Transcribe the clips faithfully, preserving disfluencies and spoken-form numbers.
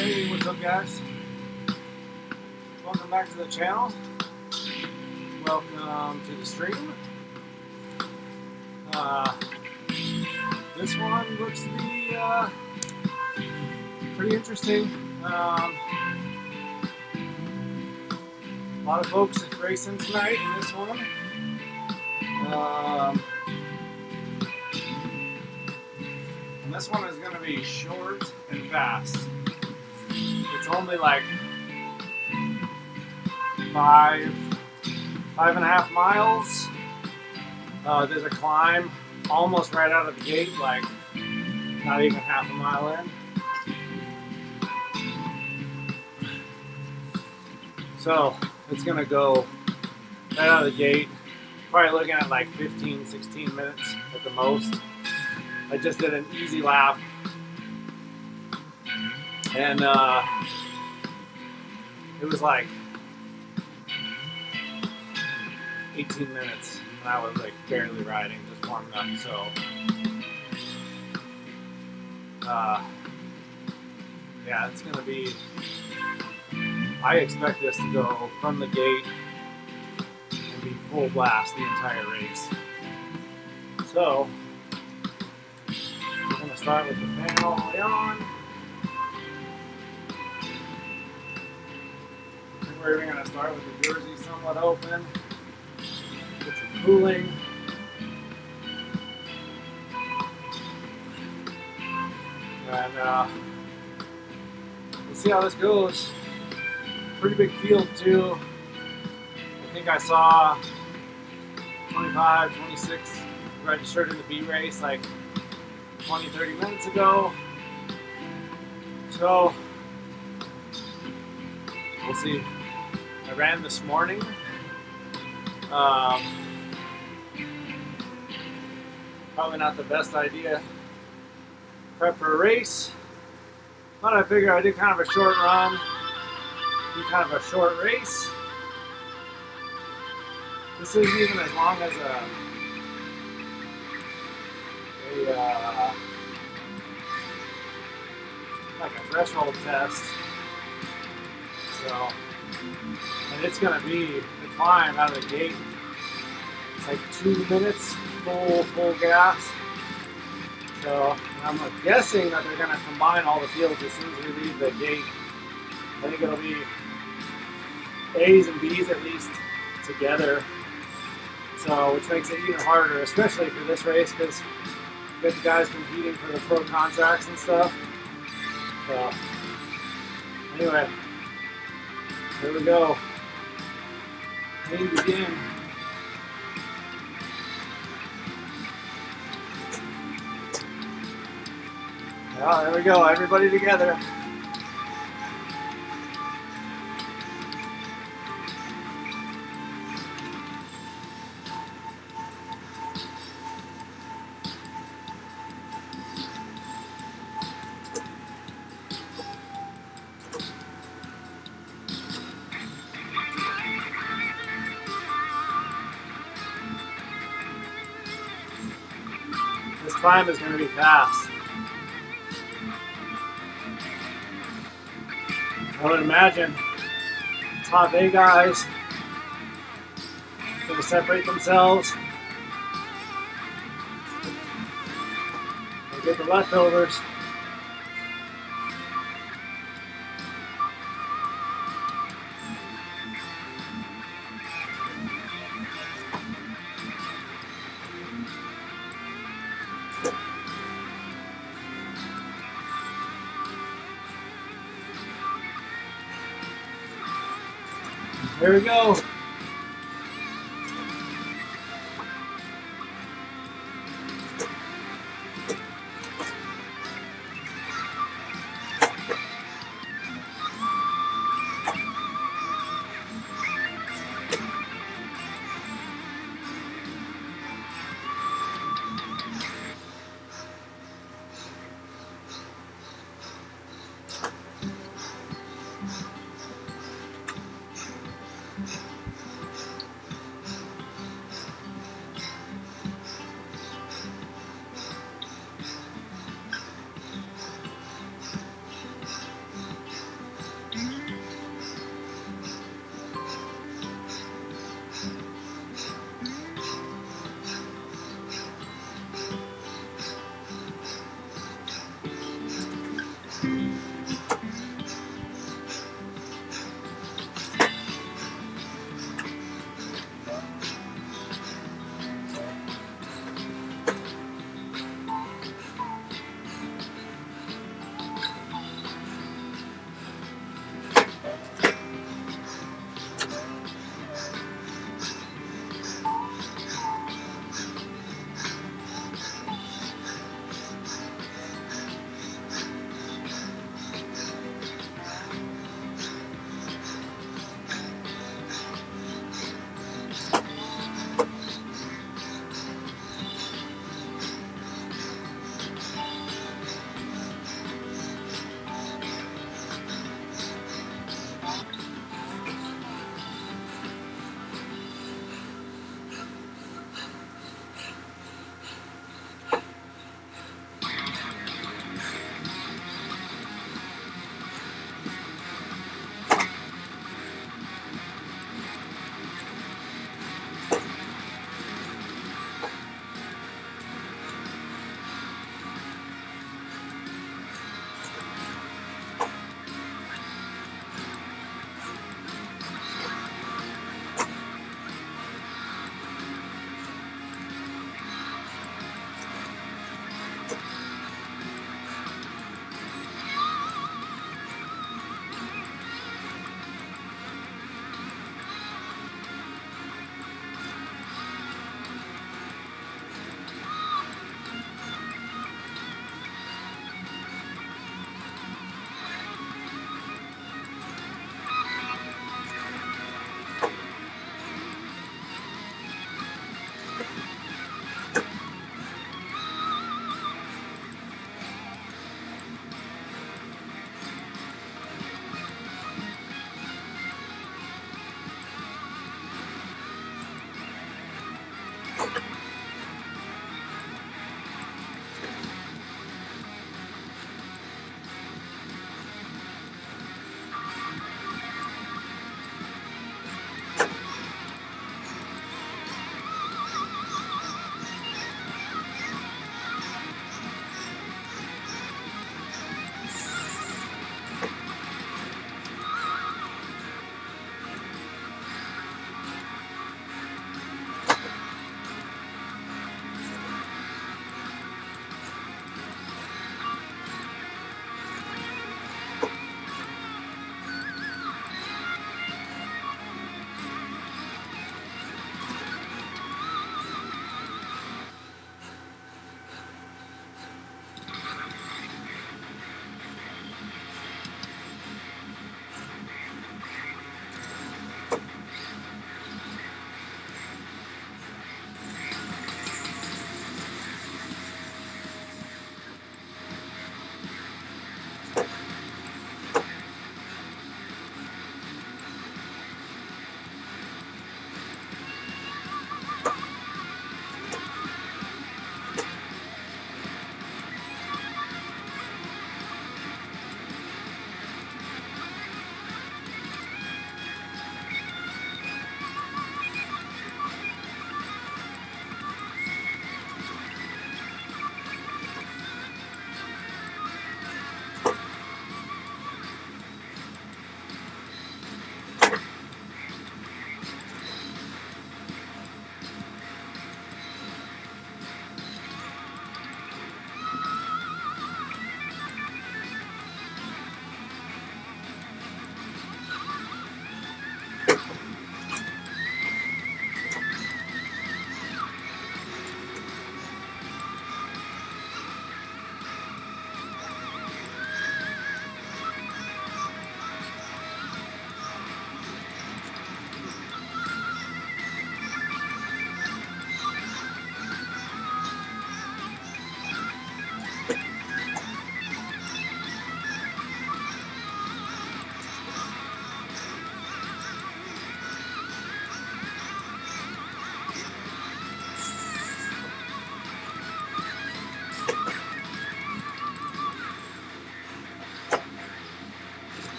Hey, what's up guys? Welcome back to the channel. Welcome to the stream. Uh, this one looks to be uh, pretty interesting. Um, a lot of folks are racing tonight in this one. Um, and this one is going to be short and fast. It's only like five, five and a half miles. Uh, there's a climb almost right out of the gate, like not even half a mile in. So it's gonna go right out of the gate. Probably looking at like fifteen, sixteen minutes at the most. I just did an easy lap. And uh, it was like eighteen minutes, and I was like barely riding, just warming up. So, uh, yeah, it's gonna be. I expect this to go from the gate and be full blast the entire race. So, we're gonna start with the fan all the way on. We're even going to start with the jersey somewhat open, get some cooling. And uh, let's see how this goes. Pretty big field too. I think I saw twenty-five, twenty-six registered in the B race like twenty, thirty minutes ago. So we'll see. I ran this morning. Um, probably not the best idea. Prep for a race. But I figure I did kind of a short run. Do kind of a short race. This isn't even as long as a, a uh, like a threshold test. So, and it's going to be the climb out of the gate. It's like two minutes, full, full gas. So, I'm guessing that they're going to combine all the fields as soon as we leave the gate. I think it'll be A's and B's at least together. So, which makes it even harder, especially for this race, because you get the guys competing for the pro contracts and stuff. So, anyway. Here we go. Game begin. Well, there we go. Everybody together. This climb is going to be fast. I would imagine top A guys are going to separate themselves and get the leftovers. Here we go.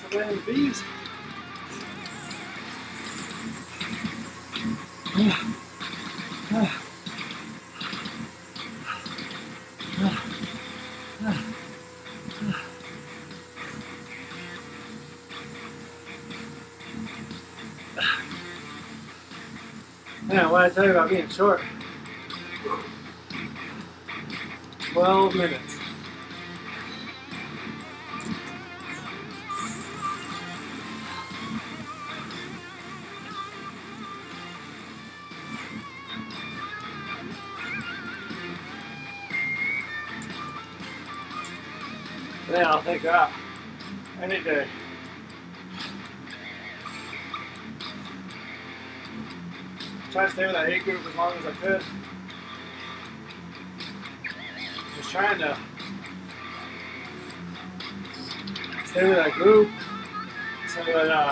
Man, the bees. Man, what did I tell you about being short? twelve minutes. Yeah, I'll take that any day. Try to stay with that age group as long as I could. Just trying to stay with that group so that uh,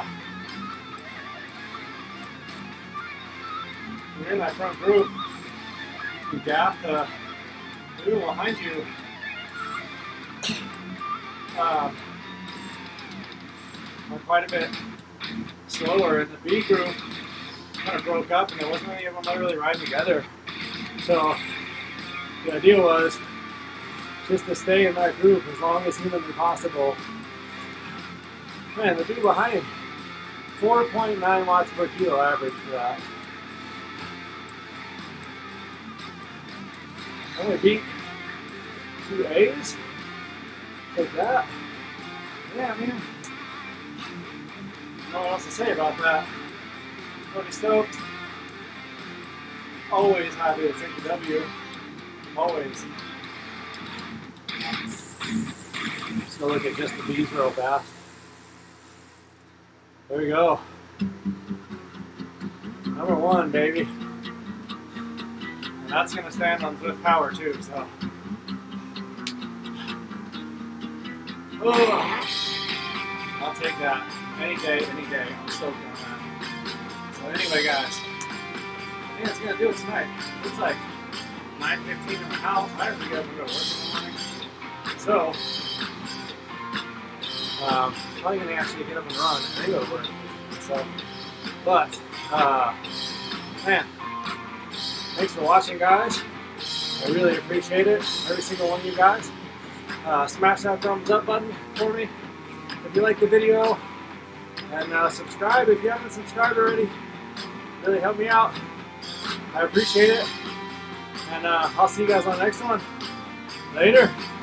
when you're in that front group, you gap the people behind you. Uh, are quite a bit slower, and the B group kind of broke up, and there wasn't any of them that really riding together. So the idea was just to stay in that group as long as humanly possible. Man, the dude behind, four point nine watts per kilo average for that. Only beat two A's. Like that. Yeah, man. I don't know what else to say about that. Pretty stoked. Always happy to take the W. Always. Just go look at just the bees real fast. There we go. Number one, baby. And that's gonna stand on Zwift Power too, so. Oh, I'll take that any day, any day. I'm stoked on that. So anyway, guys, I think that's gonna do it tonight. It's like nine fifteen in the house. I have to get up and go to work in the morning. So, um, probably gonna actually get up and run and then go to work. So, but, uh, man, thanks for watching, guys. I really appreciate it. Every single one of you guys. Uh, smash that thumbs up button for me if you like the video, and uh, subscribe if you haven't subscribed already. Really help me out. I appreciate it, and uh, I'll see you guys on the next one. Later.